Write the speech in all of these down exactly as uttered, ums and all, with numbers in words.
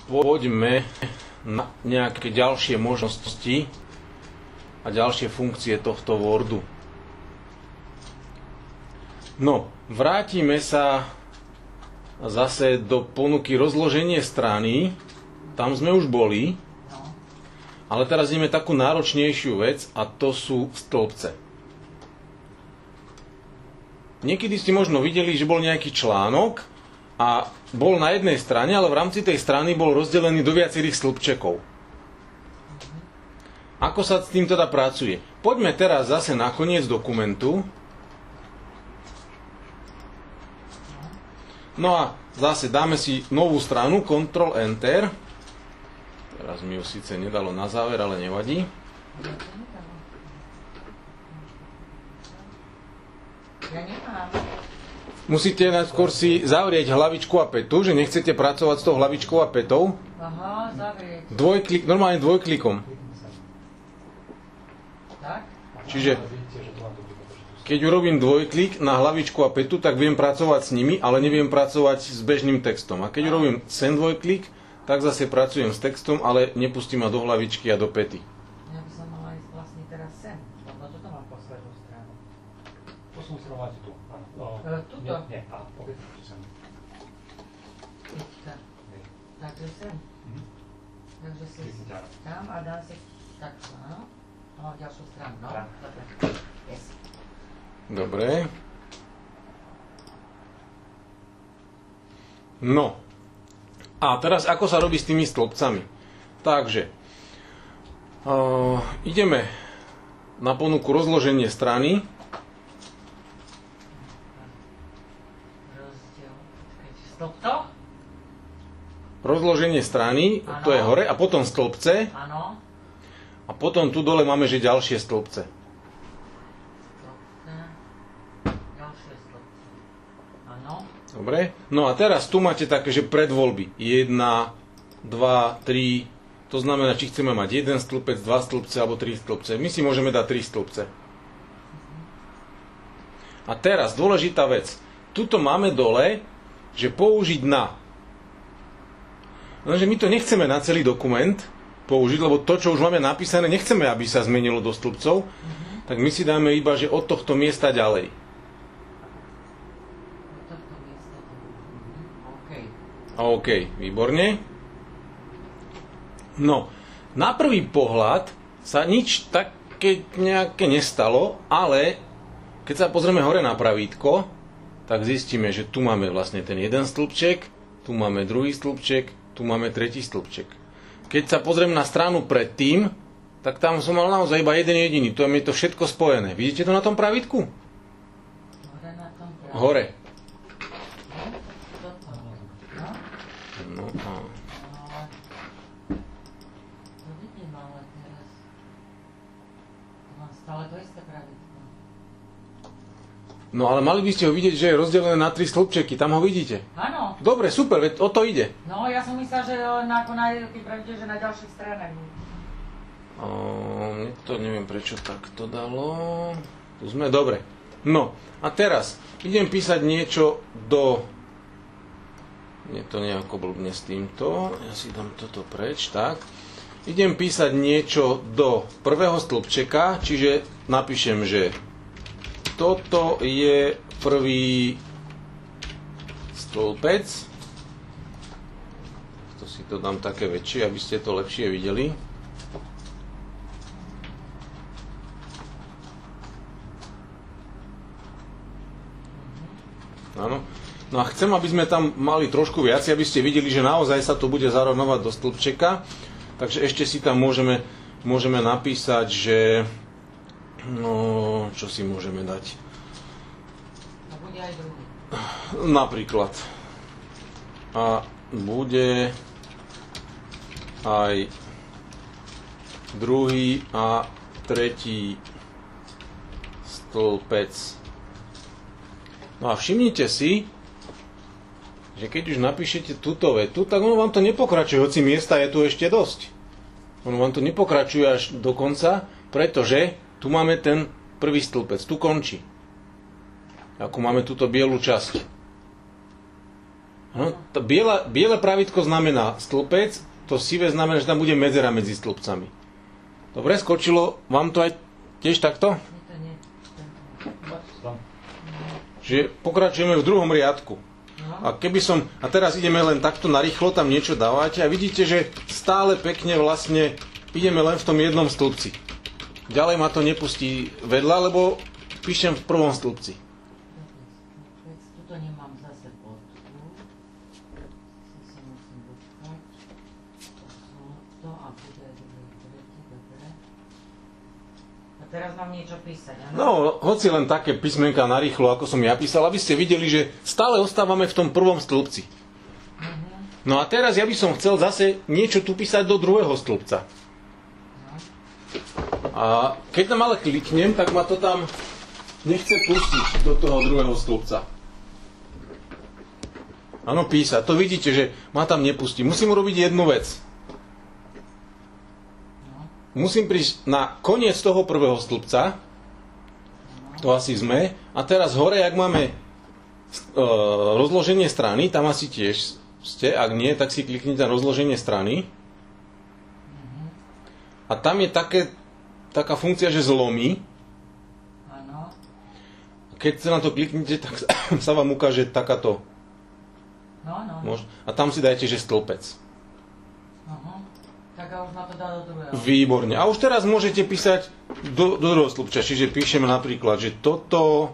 poďme na nejaké ďalšie možnosti a ďalšie funkcie tohto Wordu. No, vrátime sa zase do ponuky rozloženie strany. Tam sme už boli. Ale teraz ideme takú náročnejšiu vec a to sú stĺpce. Niekedy ste možno videli, že bol nejaký článok a bol na jednej strane, ale v rámci tej strany bol rozdelený do viacerých stĺpčekov. Ako sa s tým teda pracuje? Poďme teraz zase na koniec dokumentu. No a zase dáme si novú stranu, kontrol enter. Teraz mi ju síce nedalo na záver, ale nevadí. Ja nemám. Musíte najskôr si zavrieť hlavičku a petu, že nechcete pracovať s tou hlavičkou a petou. Aha, zavrieť. Dvojklik, normálne dvojklikom. Tak? Čiže keď urobím dvojklik na hlavičku a petu, tak viem pracovať s nimi, ale neviem pracovať s bežným textom. A keď urobím sem dvojklik, tak zase pracujem s textom, ale nepustím ma do hlavičky a do pety. Ja by som mala ísť vlastne teraz sem. Lebo toto mám poslednú stranu. Posun stranu máte tu. Áno. E, tuto? Nie, nie. Á, opäť sem. Teďka. Takže sem. Mhm. Takže si Kliknite áno. tam a dám si takto, áno. A mám ďalšiu stranu, no? Tak. Dobre. Yes. Dobre. No. A teraz ako sa robí s tými stĺpcami? Takže, uh, ideme na ponuku rozloženie strany. Rozdiel. Počkajte, stĺpto? Rozloženie strany, Áno. to je hore, a potom stĺpce. Áno. A potom tu dole máme, že ďalšie stĺpce. Stĺpce. Ďalšie stĺpce. Áno. Dobre? No a teraz tu máte také, že predvoľby. jedna, dva, tri. To znamená, či chceme mať jeden stĺpec, dva stĺpce alebo tri stĺpce. My si môžeme dať tri stĺpce. A teraz dôležitá vec. Tuto máme dole, že použiť na. Lenže my to nechceme na celý dokument použiť, lebo to, čo už máme napísané, nechceme, aby sa zmenilo do stĺpcov. Mm-hmm. Tak my si dáme iba, že od tohto miesta ďalej. OK, výborne. No, na prvý pohľad sa nič také nejaké nestalo, ale keď sa pozrieme hore na pravítko, tak zistíme, že tu máme vlastne ten jeden stĺpček, tu máme druhý stĺpček, tu máme tretí stĺpček. Keď sa pozriem na stranu predtým, tak tam som mal naozaj iba jeden jediný. To je to všetko spojené. Vidíte to na tom pravítku? Hore na tom pravítku. Hore. No, No a... to vidím, ale teraz to mám stále to isté pravítko. No ale mali by ste ho vidieť, že je rozdelené na tri stĺpčeky. Tam ho vidíte. Áno. Dobre, super, veď o to ide. No, ja som myslela, že na, ako na, keď pravíte, že na ďalších stranách. O, mne to neviem prečo takto dalo. Tu sme, dobre. No, a teraz idem písať niečo do... Nie to nejako blbne s týmto. Ja si dám toto preč, tak. Idem písať niečo do prvého stĺpčeka, čiže napíšem, že toto je prvý stĺpec. To si to dám také väčšie, aby ste to lepšie videli. Áno. No a chcem, aby sme tam mali trošku viac, aby ste videli, že naozaj sa to bude zarovnovať do stĺpčeka. Takže ešte si tam môžeme, môžeme napísať, že... No, čo si môžeme dať? A bude aj druhý. Napríklad. A bude aj druhý a tretí stĺpec. No a všimnite si, že keď už napíšete túto vetu, tak ono vám to nepokračuje, hoci miesta je tu ešte dosť. Ono vám to nepokračuje až do konca, pretože tu máme ten prvý stĺpec, tu končí. Ako máme túto bielu časť. No, to biele, biele pravítko znamená stĺpec, to sivé znamená, že tam bude medzera medzi stĺpcami. Dobre, skočilo vám to aj tiež takto? Nie, to nie. Tam. Čiže pokračujeme v druhom riadku. No. A keby som, a teraz ideme len takto narýchlo, tam niečo dávate a vidíte, že stále pekne vlastne ideme len v tom jednom stĺpci. Ďalej ma to nepustí vedľa, lebo píšem v prvom stĺpci. Vec, tuto nemám zase bodku. Si sa musím počkať. To a bude druhý, tretí, dobre. A teraz mám niečo písať, áno? No, hoci len také písmenka narýchlo, ako som ja písal, aby ste videli, že stále ostávame v tom prvom stĺpci. No a teraz ja by som chcel zase niečo tu písať do druhého stĺpca. A keď tam ale kliknem, tak ma to tam nechce pustiť do toho druhého stĺpca. Áno, písať. To vidíte, že ma tam nepustí. Musím urobiť jednu vec. Musím prísť na koniec toho prvého stĺpca. To asi sme. A teraz hore, ak máme e, rozloženie strany, tam asi tiež ste. Ak nie, tak si kliknite na rozloženie strany. A tam je také, taká funkcia, že zlomí. Áno. Keď sa na to kliknete, tak sa vám ukáže takáto. No, no. Mož- A tam si dajte, že stĺpec. Aha. Tak a už ma to dá do druhého. Výborne. A už teraz môžete písať do, do druhého stĺpca. Čiže píšeme napríklad, že toto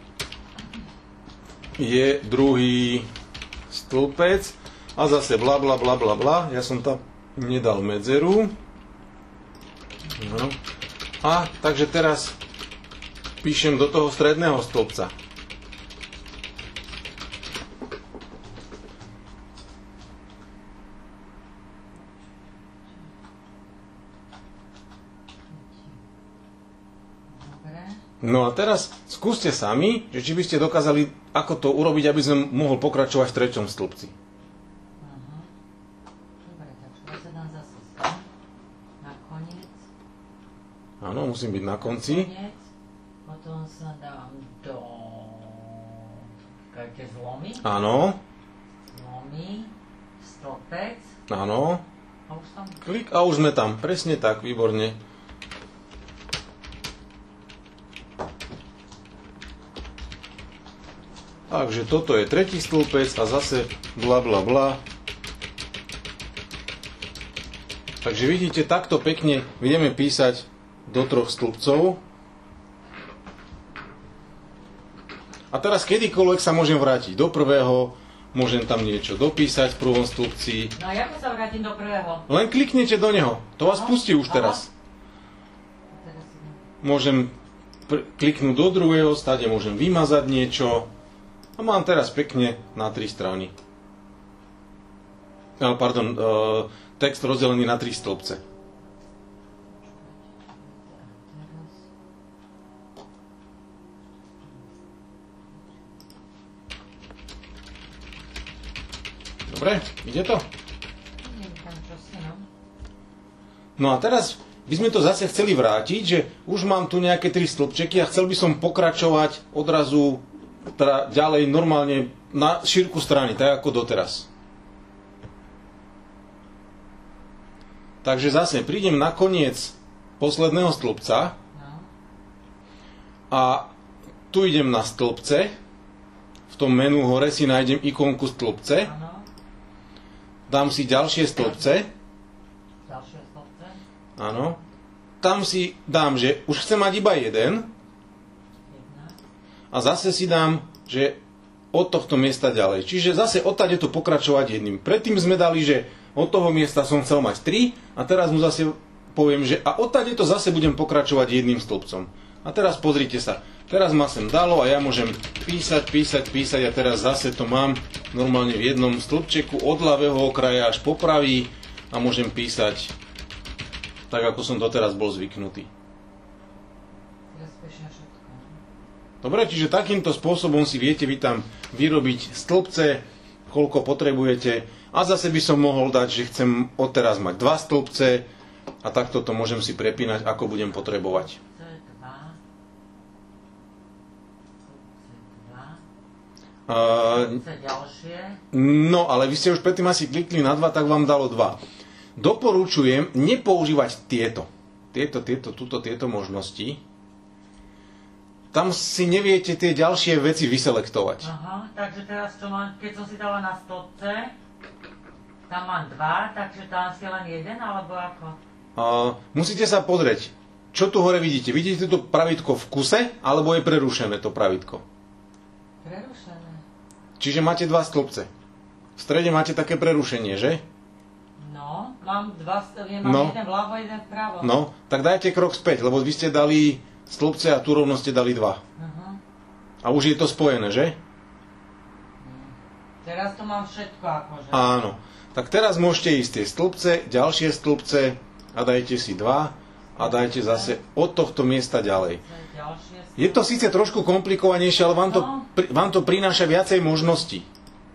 je druhý stĺpec a zase bla bla bla bla bla. Ja som tam nedal medzeru. No. A takže teraz píšem do toho stredného stĺpca. No a teraz skúste sami, že či by ste dokázali, ako to urobiť, aby som mohol pokračovať v treťom stĺpci. Aha. Dobre, tak teraz sa dám zase sem. Na koniec. Áno, musím byť na konci. Koniec. Potom sa dám do... Kajte zlomy. Áno, Zlomy. Stĺpec. áno. A už som... Klik a už sme tam. Presne tak, výborne. Takže toto je tretí stĺpec a zase bla bla bla. Takže vidíte, takto pekne budeme písať do troch stĺpcov. A teraz kedykoľvek sa môžem vrátiť do prvého, môžem tam niečo dopísať v prvom stĺpci. No a ako sa vrátim do prvého? Len kliknete do neho. To vás pustí už teraz. Teraz si dám. Môžem pr- kliknúť do druhého, stade môžem vymazať niečo. A mám teraz pekne na tri strany. No, pardon, e, text rozdelený na tri stĺpce. Dobre, ide to? Neviem tam čosi, no. No a teraz by sme to zase chceli vrátiť, že už mám tu nejaké tri stĺpčeky a chcel by som pokračovať odrazu teda ďalej normálne na šírku strany, tak ako doteraz. Takže zase prídem na koniec posledného stĺpca No. a tu idem na stĺpce. V tom menu hore si nájdem ikonku stĺpce. Áno. Dám si ďalšie stĺpce. Ďalšie stĺpce. Áno. Tam si dám, že už chcem mať iba jeden. Jedna. A zase si dám, že od tohto miesta ďalej. Čiže zase odtade to pokračovať jedným. Predtým sme dali, že od toho miesta som chcel mať tri a teraz mu zase poviem, že a odtade to zase budem pokračovať jedným stĺpcom. A teraz pozrite sa. Teraz ma sem dalo a ja môžem písať, písať, písať a teraz zase to mám normálne v jednom stĺpčeku od ľavého okraja až po pravý a môžem písať tak, ako som doteraz bol zvyknutý. Teraz píšem všetko. Dobre, čiže takýmto spôsobom si viete vy tam vyrobiť stĺpce, koľko potrebujete. A zase by som mohol dať, že chcem odteraz mať dva stĺpce a takto to môžem si prepínať, ako budem potrebovať. Stĺpce dva. Stĺpce dva. Uh, Chce ďalšie. no, ale vy ste už predtým asi klikli na dva, tak vám dalo dva. Doporučujem nepoužívať tieto. Tieto, tieto, túto, tieto možnosti. Tam si neviete tie ďalšie veci vyselektovať. Aha, takže teraz čo mám, keď som si dala na stĺpce, tam mám dva, takže tam si len jeden, alebo ako? Uh, musíte sa pozrieť, čo tu hore vidíte. Vidíte to pravítko v kuse, alebo je prerušené to pravítko? Prerušené. Čiže máte dva stĺpce. V strede máte také prerušenie, že? No, mám dva, mám No. jeden vľavo, jeden vpravo. No, tak dajte krok späť, lebo vy ste dali stĺpce a tu rovno ste dali dva. Aha. A už je to spojené, že? Teraz to mám všetko akože. Áno. Tak teraz môžete ísť tie stĺpce, ďalšie stĺpce a dajte si dva a dajte zase od tohto miesta ďalej. Ďalšie Je to síce trošku komplikovanejšie, ale vám to, No. pri- vám to prináša viacej možností.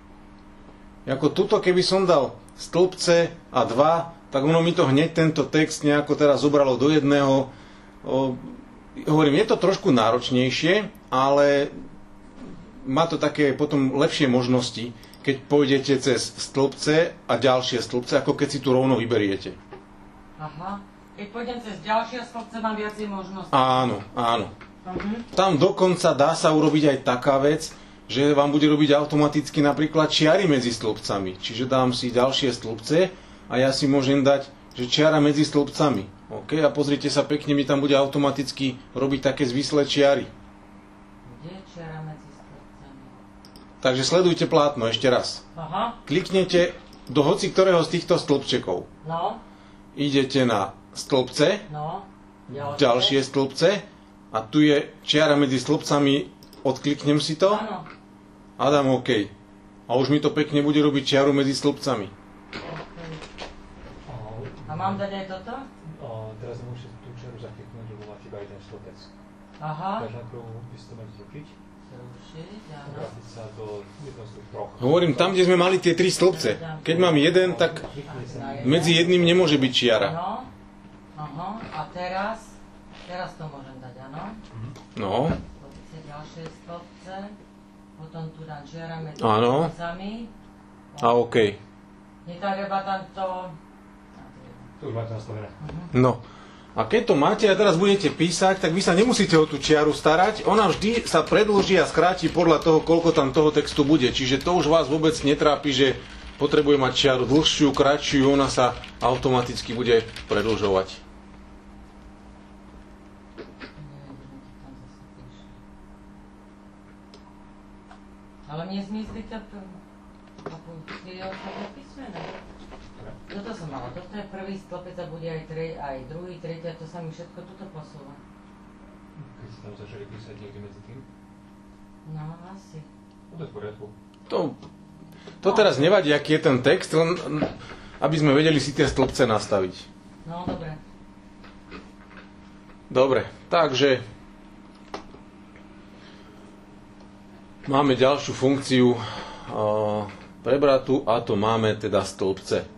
Ako tuto, keby som dal stĺpce a dva, tak ono mi to hneď tento text nejako teraz zobralo do jedného. O, hovorím, je to trošku náročnejšie, ale má to také potom lepšie možnosti, keď pôjdete cez stĺpce a ďalšie stĺpce, ako keď si tu rovno vyberiete. Aha. Keď pôjdem cez ďalšie stĺpce, mám viacej možností. Áno, áno. Mhm. Tam dokonca dá sa urobiť aj taká vec, že vám bude robiť automaticky napríklad čiary medzi stĺpcami. Čiže dám si ďalšie stĺpce a ja si môžem dať, že čiara medzi stĺpcami. OK? A pozrite sa, pekne mi tam bude automaticky robiť také zvislé čiary. Kde je čiara medzi stĺpcami? Takže sledujte plátno ešte raz. Aha. Kliknete do hoci ktorého z týchto stĺpčekov. No, Idete na stĺpce, no. Ďalšie. ďalšie stĺpce a tu je čiara medzi stĺpcami, odkliknem si to Áno. a dám OK. A už mi to pekne bude robiť čiaru medzi stĺpcami. Okay. O, A mám dať aj toto? o, teraz musíte tú čaru zakliknúť, lebo máte iba jeden stĺpec. Aha. Takže najprv by ste to mali zrušiť, Zrušiť, áno. vrátiť sa do jedného z tých troch. Hovorím, tam, kde sme mali tie tri stĺpce. Keď mám jeden, tak Kliknite sa Na na jeden. medzi jedným nemôže byť čiara. Áno. Aha. A teraz? Teraz to môžem dať, áno? No, Pozrite ďalšie stĺpce. Potom tu dám čiara medzi Áno. stĺpcami. a OK. Netreba tam to... Tu už máte nastavené. No. A keď to máte a teraz budete písať, tak vy sa nemusíte o tú čiaru starať. Ona vždy sa predĺží a skráti podľa toho, koľko tam toho textu bude. Čiže to už vás vôbec netrápi, že potrebuje mať čiaru dlhšiu, kratšiu, ona sa automaticky bude predĺžovať. Ale mne zmizli to písmena. Toto som mala, toto je prvý stĺpec a bude aj, tre, aj druhý, tretí a to sa mi všetko tuto posúva. Keď ste tam začali písať niekde medzi tým, No, asi. no to je v poriadku. To, to teraz nevadí, aký je ten text, len aby sme vedeli si tie stĺpce nastaviť. No, dobre. Dobre, takže máme ďalšiu funkciu uh, prebratu a to máme teda stĺpce.